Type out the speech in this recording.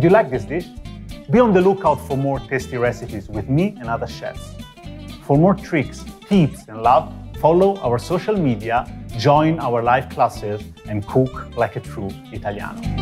you like this dish? Be on the lookout for more tasty recipes with me and other chefs. For more tricks, tips, and love, follow our social media, join our live classes, and cook like a true Italiano.